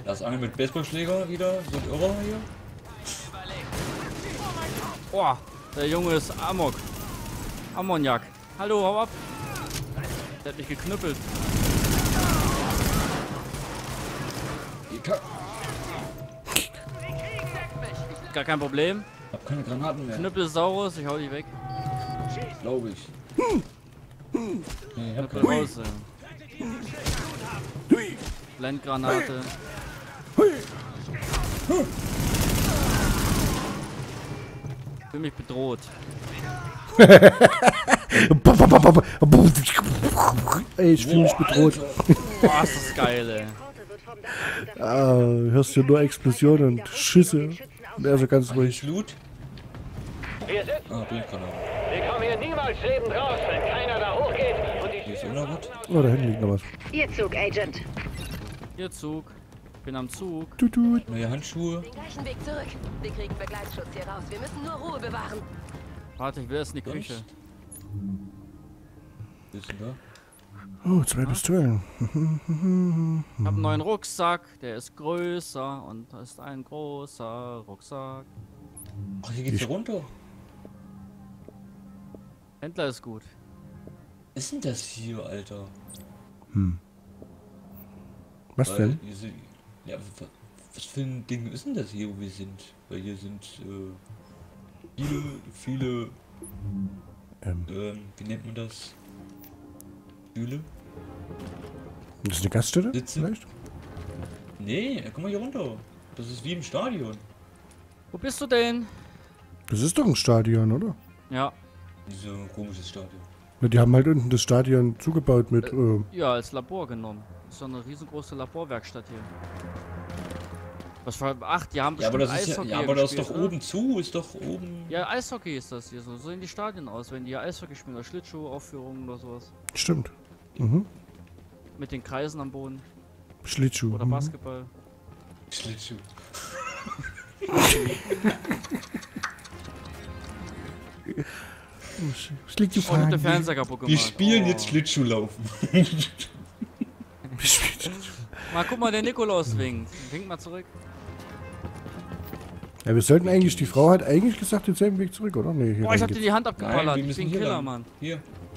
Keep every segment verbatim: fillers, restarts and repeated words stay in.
Da ist einer mit Baseballschläger wieder, so ein Irrer hier. Boah, der Junge ist Amok. Ammoniak. Hallo, hau ab. Der hat mich geknüppelt. Gar kein Problem. Ich hab keine Granaten mehr. Knüppelsaurus, ich hau dich weg. Glaube ich. Nee, ich hab Knüppel keine. raus. ey. Blendgranate. Ich fühle mich bedroht. Ey, ich fühle mich bedroht. Boah, ist das geil, ey. Ah, hörst du nur Explosionen und Schüsse. Und er so ganz ruhig. Loot? Wir sind. Ah, Blindgranate. Wir kommen hier niemals lebend raus, wenn keiner da hochgeht und die Hier ist immer was. Oh, da hinten liegt noch was. Ihr Zug, Agent. Hier Zug. Bin am Zug. Tut, tut. Neue Handschuhe. Den gleichen Weg zurück. Wir kriegen Begleitschutz hier raus. Wir müssen nur Ruhe bewahren. Warte, ich will erst in die Küche. Sonst? Was ist denn da? Oh, zwei Pistolen. Ich habe einen neuen Rucksack, der ist größer und das ist ein großer Rucksack. Ach, hier geht's hier runter. Händler ist gut. Was ist denn das hier, Alter? Hm. Was Weil denn? wir sind, ja, was, was für ein Ding ist denn das hier, wo wir sind? Weil hier sind äh, viele, viele, Ähm, ähm, wie nennt man das? Stühle? das ist eine Gaststätte? Sitze? Vielleicht? Nee, guck mal hier runter. Das ist wie im Stadion. Wo bist du denn? Das ist doch ein Stadion, oder? Ja, Diese komisches Stadion. Na, die haben halt unten das Stadion zugebaut mit. Äh, ja, als Labor genommen. Das ist so eine riesengroße Laborwerkstatt hier. Was für. Ach, die haben Ja, aber bestimmt das ist ja, Eishockey ja, hier aber das ist gespielt, doch oder? oben zu, ist doch oben. Ja, Eishockey ist das hier so. So sehen die Stadien aus, wenn die hier Eishockey spielen oder Schlittschuhaufführungen oder sowas. stimmt. Mhm. Mit den Kreisen am Boden. Schlittschuh. Oder mhm. Basketball. Schlittschuh. Schlittschuh Oh, ich hab den fahren. Fernseher kaputt gemacht. Wir spielen oh. jetzt Schlittschuhlaufen. Mal guck mal, der Nikolaus winkt. Wink mal zurück. Ja, wir sollten eigentlich, die Frau hat eigentlich gesagt, denselben Weg zurück, oder? Nee, hier Boah, ich hab rein dir geht's. die Hand Nein, abgeballert. wir Ich müssen bin hier Killer, lang. Mann. Hier.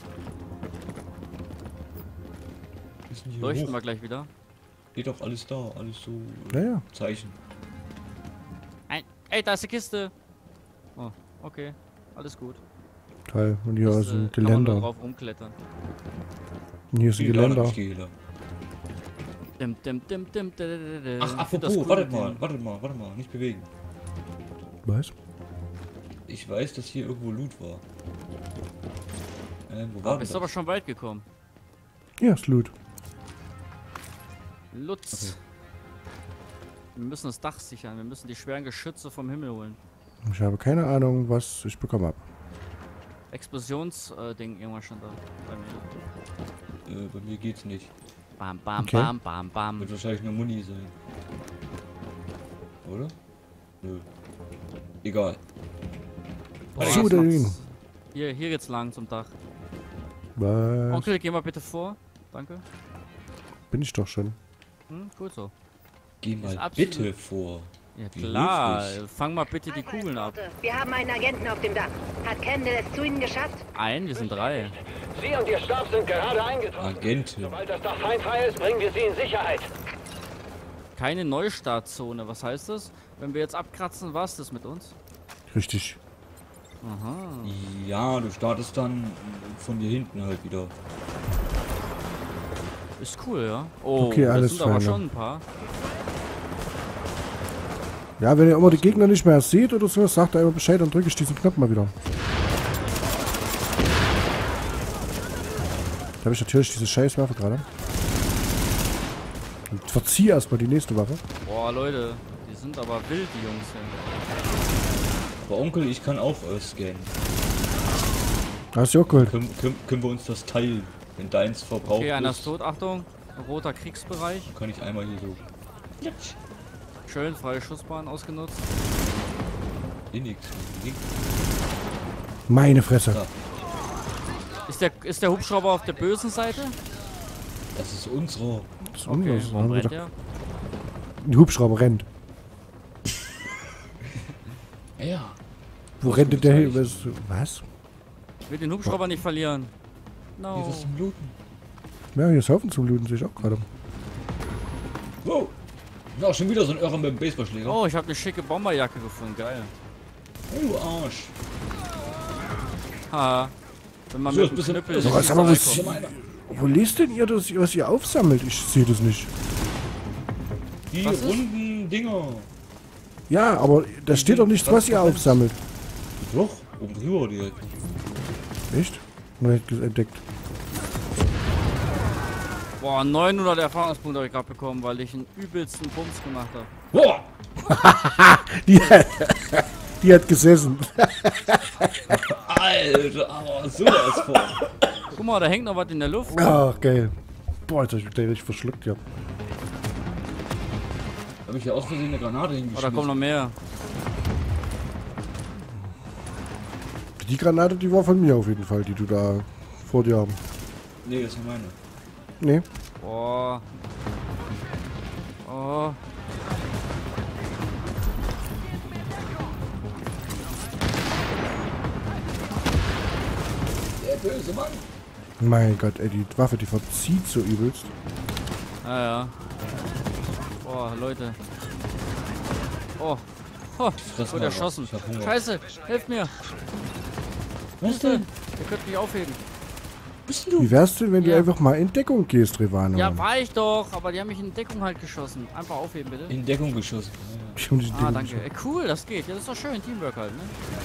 Wir müssen hier Leuchten hoch. wir gleich wieder. Steht doch alles da, alles so äh, Ja, ja. Zeichen. Ein, ey, da ist die Kiste. Oh, okay. Alles gut. Toll. Und hier Das, ist ein äh, kann man nur Geländer. drauf rumklettern. Und hier ist ein Hier, da hab Geländer. ich Gehehler. Dim, dim, dim, dim, dim, dim, dim. Ach, Ich find das apropos, cool wartet mit mal, den- wartet mal, wartet mal, nicht bewegen. Was? Ich weiß, dass hier irgendwo Loot war. Äh, wo Ah, war bist das? aber schon weit gekommen. Hier ist Loot. Lutz. Wir müssen das Dach sichern. Wir müssen die schweren Geschütze vom Himmel holen. Ich habe keine Ahnung, was ich bekommen habe. Explosionsding irgendwann schon da bei mir. Äh, bei mir geht's nicht. Bam, bam, Okay. bam, bam, bam. Wird wahrscheinlich nur Muni sein. Oder? Nö. Egal. Boah, So, was denn. macht's? Hier, hier geht's lang zum Dach. Was? Onkel, geh mal bitte vor. Danke. Bin ich doch schon. Hm, gut so. Geh mal absolut- bitte vor. Ja Wie klar, höflich. fang mal bitte die Kugeln ab. Wir haben einen Agenten auf dem Dach. Hat Kendall es zu Ihnen geschafft? Ein, wir sind drei. Sie und Ihr Stab sind gerade eingetroffen. Agentin. Sobald das Dach feindfrei ist, bringen wir Sie in Sicherheit. Keine Neustartzone, was heißt das? Wenn wir jetzt abkratzen, war's das mit uns? Richtig. Aha. Ja, du startest dann von hier hinten halt wieder. Ist cool, ja. Oh, Okay, alles das sind aber fein, schon ein paar. Ja, wenn ihr immer die Gegner nicht mehr seht oder so, sagt einfach Bescheid, dann drücke ich diesen Knopf mal wieder. Da habe ich natürlich diese scheiß Waffe gerade. Und verziehe erstmal die nächste Waffe. Boah, Leute, die sind aber wild, die Jungs hier. Aber Onkel, ich kann auch äh, scannen. Hast du auch geholt? Können, können, können wir uns das teilen? Wenn deins verbraucht Okay, einer ist ist, tot, Achtung. Roter Kriegsbereich. kann ich einmal hier so. Schön, freie Schussbahn ausgenutzt. Eh nix. Meine Fresse. Ja. Ist der, ist der Hubschrauber auf der bösen Seite? Das ist unsere. Das ist Okay, unseres. warum Haben wir brennt doch- der? Ein Hubschrauber rennt. Ja. Wo Was rennt denn der hin? gibt's Was? Was? Ich will den Hubschrauber nicht verlieren. Hier No. was zum Looten. Ja, hier ist Haufen zum Looten, sehe ich auch gerade. Wow. Na, schon wieder so ein Irrer mit dem Baseballschläger. Oh, ich habe eine schicke Bomberjacke gefunden. Geil. Hey, du Arsch. Ha. Wenn man So, mit ist dem bisschen- Knüppel so, nicht was aber was- reinkommt. Wo lest denn ihr das, was ihr aufsammelt? Ich sehe das nicht. Die Was ist? runden Dinger. Ja, aber da steht doch nichts, was ihr aufsammelt. Doch, oben drüber direkt. Echt? Nur entdeckt. Boah, neunhundert Erfahrungspunkte habe ich gerade bekommen, weil ich einen übelsten Bums gemacht habe. Boah! Die, die hat gesessen. Alter, aber sowas von. Guck mal, da hängt noch was in der Luft. Ach, geil. Boah, jetzt hab ich mich gleich richtig verschluckt, ja. Hab ich hier aus Versehen eine Granate Oh, hingeschmissen. da kommt noch mehr. Die Granate, die war von mir auf jeden Fall, die du da vor dir haben. Nee, das ist meine. Nee. Boah. Oh. Der böse Mann. Mein Gott, ey, die Waffe, die verzieht so übelst. Ja, ja. Boah, Leute. Oh. Oh, Fress wurde mal erschossen. was. Ich hab Hunger. Scheiße, helft mir. Was denn? Ihr könnt mich aufheben. Bist denn Wie du? wär's denn, wenn du Ja. einfach mal in Deckung gehst, Revano? Ja, war ich doch, aber die haben mich in Deckung halt geschossen. Einfach aufheben, bitte. In Deckung geschossen. Ich hab dich in Ah, Deckung danke. geschossen. Ey, cool, das geht. Ja, das ist doch schön. Teamwork halt, ne?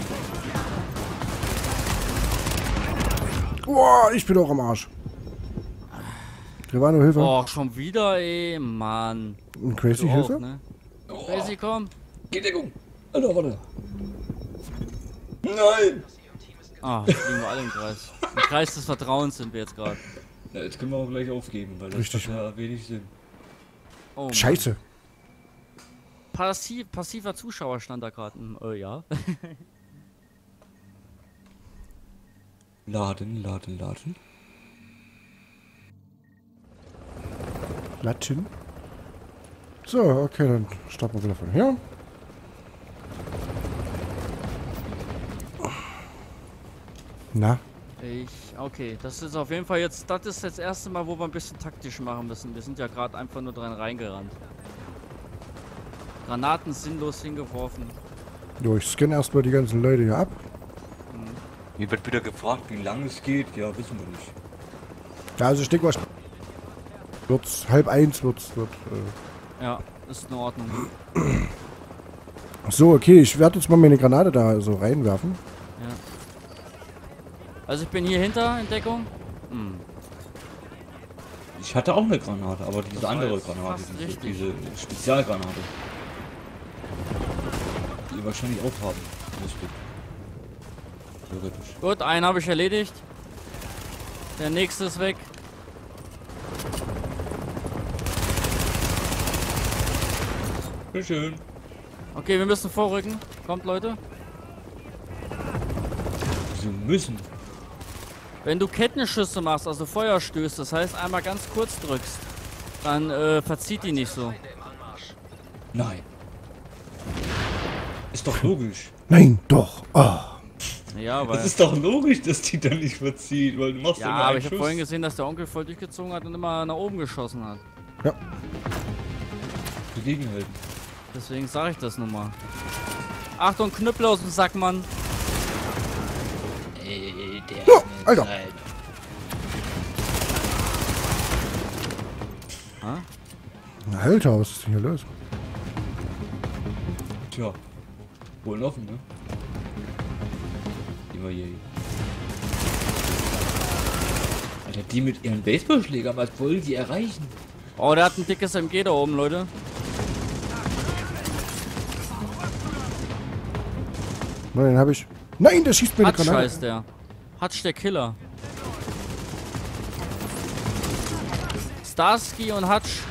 Boah, ich bin auch am Arsch. Revano, Hilfe. Oh, schon wieder, ey, Mann. Und Crazy, Du auch, Hilfe? ne? Oh, Crazy, komm. geh Deckung. Alter, warte. Nein! Ah, jetzt liegen wir alle im Kreis. Im Kreis des Vertrauens sind wir jetzt gerade. Ja, jetzt können wir auch gleich aufgeben, weil das Richtig. hat ja wenig Sinn. Oh, Mann. Scheiße. Passiv, passiver Zuschauer stand da gerade. Hm, äh, ja. Laden, laden, laden. Latin. So, okay, dann starten wir wieder von hier. Na, Ich, okay, das ist auf jeden Fall jetzt, das ist das erste Mal, wo wir ein bisschen taktisch machen müssen. Wir sind ja gerade einfach nur dran reingerannt. Granaten sinnlos hingeworfen. jo, ich scanne erstmal die ganzen Leute hier ab. Mir wird wieder gefragt, wie lange es geht. Ja, wissen wir nicht. Ja, also ich denke mal, wird's halb eins wird's, wird. Äh. Ja, ist in Ordnung. So, okay, ich werde jetzt mal meine Granate da so reinwerfen. Ja. Also ich bin hier hinter in Deckung. Hm. Ich hatte auch eine Granate, aber diese Das war andere jetzt Granate, fast diese, richtig. diese Spezialgranate. Die ihr wahrscheinlich auch haben müsstet. Theoretisch. Gut, einen habe ich erledigt. Der nächste ist weg. Sehr schön. Okay, wir müssen vorrücken. Kommt, Leute. Sie müssen. Wenn du Kettenschüsse machst, also Feuerstöße, das heißt einmal ganz kurz drückst, dann äh, verzieht die nicht so. Nein. Ist doch logisch. Nein, doch. Ah. Ja, weil... Das ist doch logisch, dass die dann nicht verzieht, weil du machst Ja, immer aber einen ich habe Schuss. vorhin gesehen, dass der Onkel voll durchgezogen hat und immer nach oben geschossen hat. Ja. Gegenhalten. Deswegen sage ich das nun mal. Achtung, Knüppel aus dem Sack, Mann. Ey, der Oh, ist eine Alter. Zeit. Ha? Na, Alter, was ist denn hier los? Tja. Wohl offen, ne? Immer je. Alter, die mit ihren Baseballschlägern, was wollen die erreichen? Oh, der hat ein dickes M G da oben, Leute. Nein, den habe ich. Nein, der schießt mir eine Hutch Granate. heißt der. Hutch der Killer. Starsky und Hutch.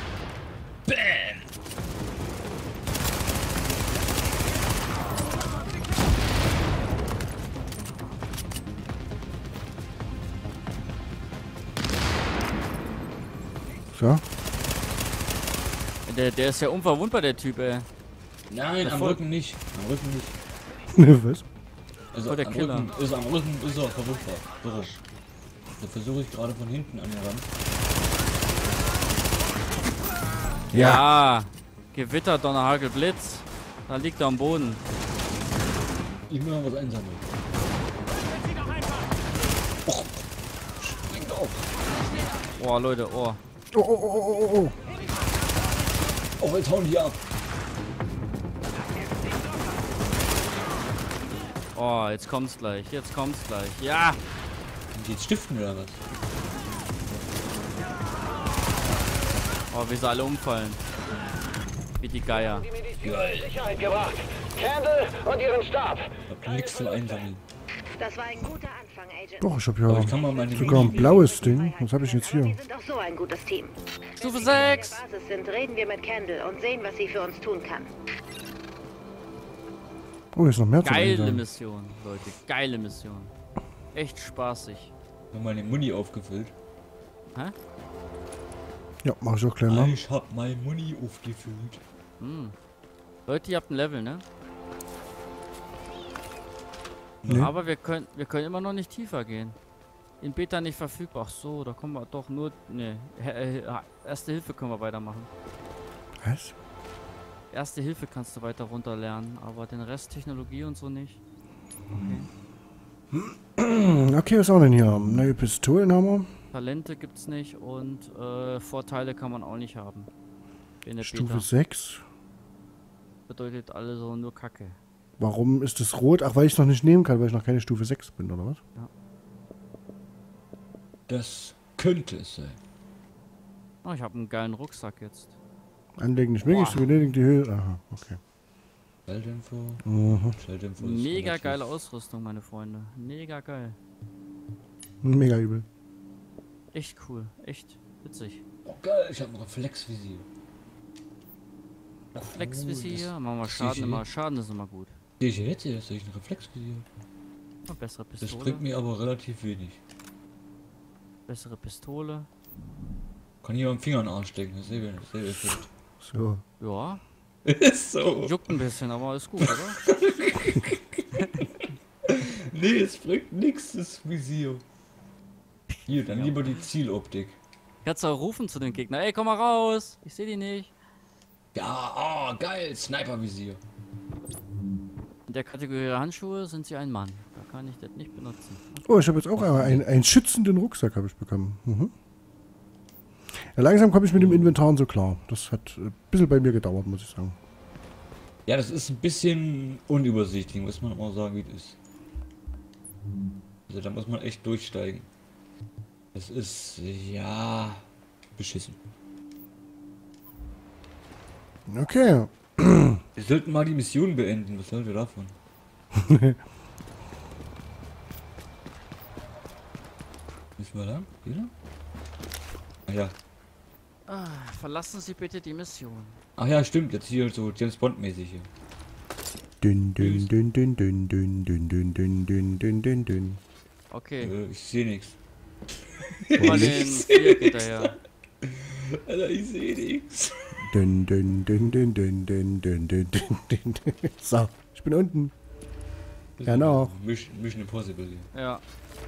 So. Der, der ist ja unverwundbar, der Typ, ey. Nein, Das am voll- Rücken nicht. Am Rücken nicht. Was? Also Voll der am Killer. Rücken ist, am Rücken ist er verwundbar. So rum. Da versuche ich gerade von hinten an den Rand. Ja. Gewitter, Donnerhagel, Blitz. Da liegt er am Boden. Ich will mal was einsammeln. Och. Springt auf. Oh, Leute, oh. Oh, oh, oh, oh, oh. Oh, jetzt hauen die ab. Oh, jetzt kommt's gleich. Jetzt kommt's gleich. Ja. Und die jetzt stiften oder was? Oh, wie sie alle umfallen. Wie die Geier. Die Medizin in Sicherheit gebracht. Candle und ihren Stab. Ich hab nichts zum Einsammeln. Das war ein guter Anfang, Agent. Doch, ich habe Aber ja ich kann mal meine sogar ein Mini- blaues Ding. Was habe ich jetzt Wir hier? sind auch so ein gutes Team. Stufe Wenn wir in sechs. der Basis sind, reden wir mit Candle und sehen, was sie für uns tun kann. Oh, hier ist noch mehr zu Geile einsammeln. Mission, Leute. Geile Mission. Echt spaßig. Ich hab meine Muni aufgefüllt. Hä? Ja, mach ich auch gleich mal. Ich hab meine Muni aufgefüllt. Hm. Leute, ihr habt ein Level, ne? Nee. Aber wir können, wir können immer noch nicht tiefer gehen. In Beta nicht verfügbar. Ach so, da kommen wir doch nur... Ne, Erste Hilfe können wir weitermachen. Was? Erste Hilfe kannst du weiter runter lernen, aber den Rest Technologie und so nicht. Okay. Hm, okay, was auch denn hier? Neue Pistolen haben wir. Talente gibt's nicht und äh, Vorteile kann man auch nicht haben. In der Stufe Beta. sechs. Bedeutet alle so nur Kacke. Warum ist es rot? Ach, weil ich es noch nicht nehmen kann, weil ich noch keine Stufe sechs bin, oder was? Das könnte es sein. Oh, ich habe einen geilen Rucksack jetzt. Anlegen nicht möglich, Boah. zu benötigen die Höhe. Aha, okay. Schalldämpfer. Mhm. Schalldämpfer ist Mega relativ- geile Ausrüstung, meine Freunde. Mega geil. Mega übel. Echt cool. Echt witzig. Oh geil, ich hab ein Reflexvisier. Reflexvisier. Oh, Machen wir das Schaden sehe ich immer. Schaden ist immer gut. Sehe ich jetzt hier, dass ich ein Reflexvisier. Oh, bessere Das Pistole. bringt mir aber relativ wenig. Bessere Pistole. Kann hier am Finger in den Arsch stecken, das ist selbe, selbe Effekt. So. Ja. Ist so. Juckt ein bisschen, aber ist gut, oder? Nee, es bringt nichts, das Visier. Hier, dann Ja. lieber die Zieloptik. Kannst du auch rufen zu den Gegnern. Ey, komm mal raus. Ich sehe die nicht. Ja, oh, geil, Sniper-Visier. In der Kategorie Handschuhe sind sie ein Mann. Da kann ich das nicht benutzen. Oh, ich habe jetzt auch einmal einen, einen schützenden Rucksack habe ich bekommen. Mhm. Ja, langsam komme ich mit dem Inventar so klar. Das hat ein bisschen bei mir gedauert, muss ich sagen. Ja, das ist ein bisschen unübersichtlich, muss man auch sagen, wie es ist. Also da muss man echt durchsteigen. Das ist, ja, beschissen. Okay. Wir sollten mal die Mission beenden, was haltet ihr davon? Müssen wir lang? Wieder? Ah ja. Ah, verlassen Sie bitte die Mission. Ach ja, stimmt, jetzt hier so James Bond mäßig hier. Dünn, dünn, dünn, dünn, dünn, dünn, dünn, dünn, dünn, dünn, dünn, dünn, dünn. Okay. Äh, ich sehe nichts. Mal den Viereck hinterher. Alter, ich sehe nichts. Dünn, dünn, dünn, dünn, dünn, dünn, dünn, dünn, dünn, dünn, dünn. So, ich bin unten. Ja, noch. Mission, Mission Impossible hier. Ja.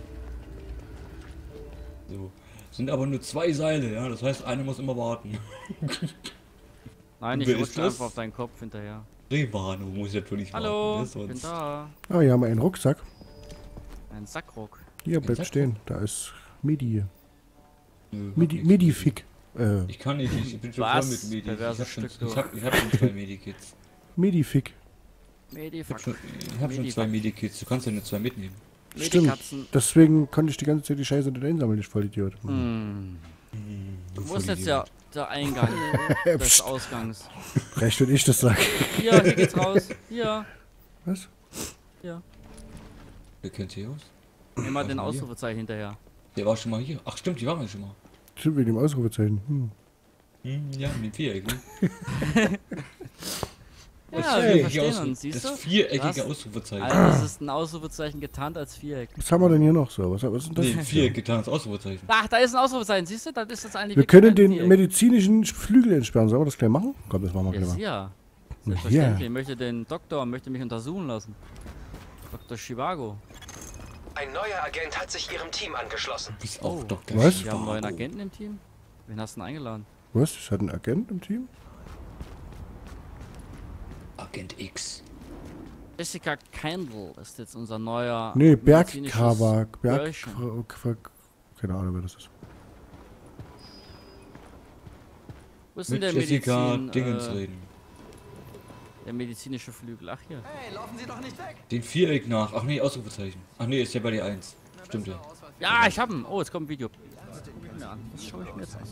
So. Sind aber nur zwei Seile, ja. Das heißt, einer muss immer warten. Nein, ich Wer ist rutsche das? einfach auf deinen Kopf hinterher. Drehwarnung muss ich natürlich Hallo, warten. Ne? ich bin Sonst. da. Ah, hier haben wir einen Rucksack. Ein Sackruck. Hier, bleibt Sack- stehen. Da ist Midi. Nö, hab Midi, nichts. Midi-Fick. Äh, Ich kann nicht, ich bin schon Was? voll mit Medi. Ich Perverses hab schon, Stück, ich du. hab, ich hab schon zwei Medikits. Midi-Fick. Ich Medifuck. hab schon, ich hab schon zwei Medikits. Du kannst ja nur zwei mitnehmen. Stimmt. Medikatzen. Deswegen konnte ich die ganze Zeit die Scheiße nicht einsammeln, ich voll Idiot. Hm. Du Wo ist jetzt der, der Eingang des Psst. Ausgangs? Recht, wenn ich das sage. Hier, hier geht's raus. Hier. Was? Hier. Wer kennt hier aus? Nimm mal den Also hier. Ausrufezeichen hinterher. Der war schon mal hier. Ach stimmt, die waren wir schon mal. Stimmt, wegen dem Ausrufezeichen. Hm. Hm, ja, mit dem Viereck, ne? Ja, das wir viereckige, verstehen Ausru uns, siehst das du? viereckige Was? Ausrufezeichen. Alter, das ist ein Ausrufezeichen getarnt als Viereck. Was haben wir denn hier noch so? Was, was ist denn das? Nee, jetzt Viereck hier? getan als Ausrufezeichen. Ach, da ist ein Ausrufezeichen, siehst du? Das ist das eigentlich Wir wirklich können ein den Viereck. medizinischen Flügel entsperren. Sollen wir das gleich machen? Komm, das machen wir Ja, gleich mal. sicher. Ja. Selbstverständlich. Ich möchte den Doktor, möchte mich untersuchen lassen. Doktor Chivago. Ein neuer Agent hat sich ihrem Team angeschlossen. Du bist auch Oh. Doktor Was? Wir haben einen neuen Chivago. Agenten im Team. Wen hast du denn eingeladen? Was? Es hat einen Agent im Team? Agent X. Jessica Kendall ist jetzt unser neuer. Nee, medizinisches Bergkavak. Berg... Girlchen. Keine Ahnung, wer das ist. Wo ist denn Mit der Jessica Medizin, Dingens äh, reden. der medizinische Flügel? Ach hier. Den Viereck nach. Ach nee, Ausrufezeichen. Ach nee, ist ja bei dir eins. Stimmt ja. Ja, ich hab ihn. Oh, jetzt kommt ein Video. Ja, das schaue ich mir jetzt an.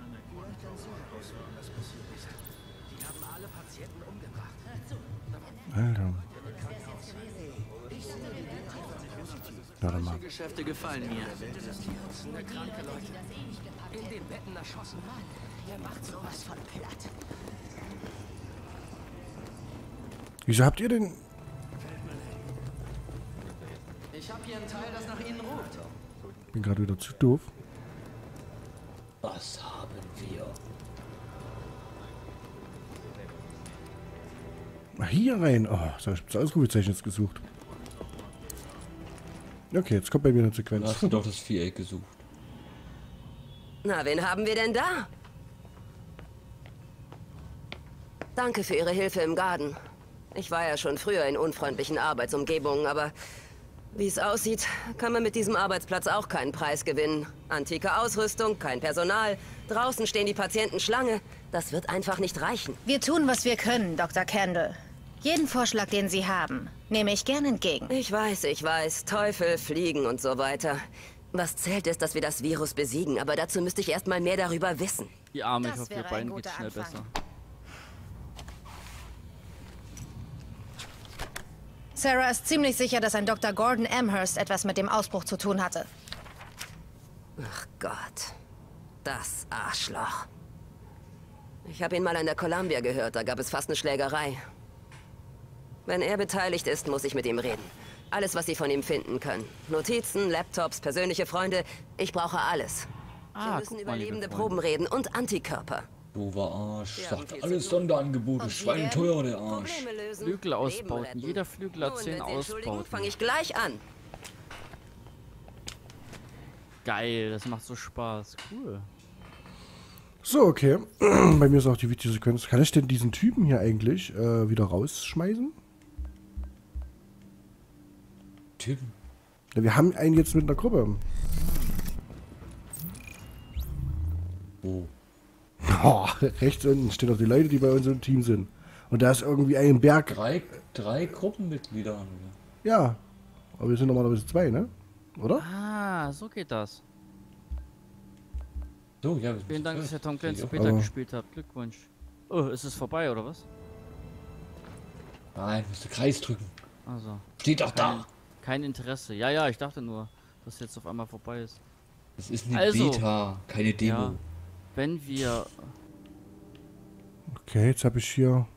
Alter. Warte mal. Geschäfte gefallen mir. Wieso habt ihr denn... Ich habe hier ein Teil, das nach Ihnen ruft. Bin gerade wieder zu doof. Was haben wir? Ach, hier rein. Oh, so, ich hab das Ausrufezeichen jetzt gesucht. Okay, jetzt kommt bei mir eine Du Sequenz. hast doch das Viereck gesucht. Na, wen haben wir denn da? Danke für Ihre Hilfe im Garten. Ich war ja schon früher in unfreundlichen Arbeitsumgebungen, aber wie es aussieht, kann man mit diesem Arbeitsplatz auch keinen Preis gewinnen. Antike Ausrüstung, kein Personal, draußen stehen die Patienten Schlange. Das wird einfach nicht reichen. Wir tun, was wir können, Doktor Kendall. Jeden Vorschlag, den Sie haben, nehme ich gern entgegen. Ich weiß, ich weiß. Teufel, Fliegen und so weiter. Was zählt ist, dass wir das Virus besiegen, aber dazu müsste ich erst mal mehr darüber wissen. Die Arme, ich Das hoffe, ihr wäre ein beiden geht's guter schnell Anfang. besser. Sarah ist ziemlich sicher, dass ein Doktor Gordon Amherst etwas mit dem Ausbruch zu tun hatte. Ach Gott. Das Arschloch. Ich habe ihn mal an der Columbia gehört, da gab es fast eine Schlägerei. Wenn er beteiligt ist, muss ich mit ihm reden. Alles, was Sie von ihm finden können. Notizen, Laptops, persönliche Freunde. Ich brauche alles. Wir Ah, müssen guck über mal, liebe lebende Freunde. Proben reden und Antikörper. Doofer Arsch. Wir haben Sagt viel alles zu tun. Sonderangebote. Und Sie Schweineteuer, werden der Arsch. Probleme lösen, Flügel Leben ausbauten. retten. Jeder Flügel hat Nun, zehn wenn Sie entschuldigen, Ausbauten. fange ich gleich an. Geil, das macht so Spaß. Cool. So, okay. Bei mir ist auch die Videosequenz. Kann ich denn diesen Typen hier eigentlich äh, wieder rausschmeißen? Typen. Ja, wir haben einen jetzt mit einer Gruppe. Wo? Oh, rechts unten stehen auch die Leute, die bei uns im Team sind. Und da ist irgendwie ein Berg. Drei, drei Gruppenmitglieder haben wir. Ja. Aber wir sind normalerweise zwei, ne? Oder? Ah, so geht das. So, ja. wir Vielen sind Dank, zu dass ihr zweit. Tom Clancy Ja. Beta Aber- gespielt habt. Glückwunsch. Oh, ist es vorbei, oder was? Nein, musst du Kreis drücken. Also, Steht doch kein, da. kein Interesse. Ja, ja, ich dachte nur, dass jetzt auf einmal vorbei ist. Das ist eine Also, Beta, keine Demo. Ja, wenn wir... Okay, jetzt habe ich hier.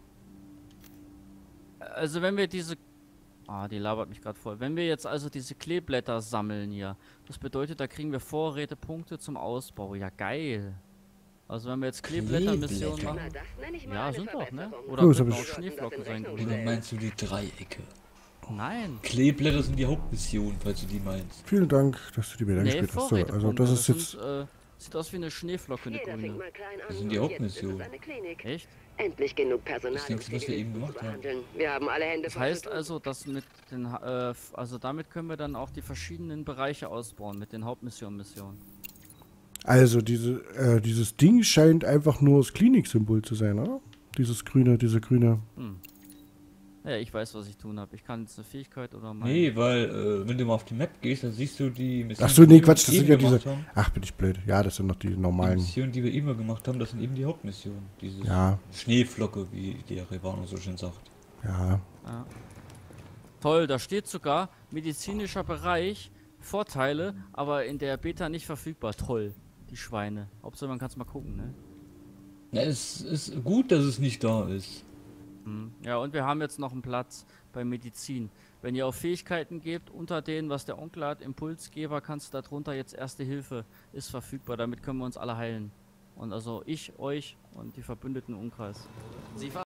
Also wenn wir diese... Ah, die labert mich gerade voll. Wenn wir jetzt also diese Kleeblätter sammeln hier, das bedeutet, da kriegen wir Vorrätepunkte zum Ausbau. Ja, geil. Also wenn wir jetzt Kleeblätter-Missionen Kleeblätter? machen... das nenne ich mal Ja, eine sind doch, ne? Verbesserung. Oder Oh, das könnten hab auch ich- Schneeflocken sein. Oder grüne. meinst du die Dreiecke? Nein. Kleeblätter sind die Hauptmission, falls du die meinst. Vielen Dank, dass du die Bilder Nee, gespielt hast. So, Vorrätepunkte. also das ist jetzt. sind, äh, sieht aus wie eine Schneeflocke, eine Jeder fängt grüne. mal klein an. Das sind die und jetzt ist es Hauptmission. eine Klinik. Echt? Endlich genug Personal, Das denkst du, was wir eben Zivilisten gemacht zu haben? behandeln. Wir haben alle Hände Das voll heißt zu tun. also, dass mit den, Ha- äh, f- also damit können wir dann auch die verschiedenen Bereiche ausbauen mit den Hauptmissionen-Missionen. Also diese, äh, dieses Ding scheint einfach nur das Kliniksymbol zu sein, oder? Dieses grüne, diese grüne. Ja, ich weiß, was ich tun habe. Ich kann jetzt eine Fähigkeit oder mein... Nee, weil, äh, wenn du mal auf die Map gehst, dann siehst du die Missionen. Ach so, nee, die wir Quatsch, das eben sind ja gemacht diese. haben. Ach, bin ich blöd. Ja, das sind noch die Die normalen. Missionen, die wir immer gemacht haben, das sind eben die Hauptmissionen. Diese Ja, Schneeflocke, wie der Revano so schön sagt. ja. Ja. Toll, da steht sogar medizinischer Bereich, Vorteile, aber in der Beta nicht verfügbar. Toll, die Schweine. Hauptsache man kann es mal gucken, ne? Ja, es ist gut, dass es nicht da ist. Hm. Ja, und wir haben jetzt noch einen Platz bei Medizin. Wenn ihr auf Fähigkeiten gebt, unter denen, was der Onkel hat, Impulsgeber, kannst du darunter jetzt Erste Hilfe, ist verfügbar. Damit können wir uns alle heilen. Und also ich, euch und die Verbündeten im Umkreis. Sie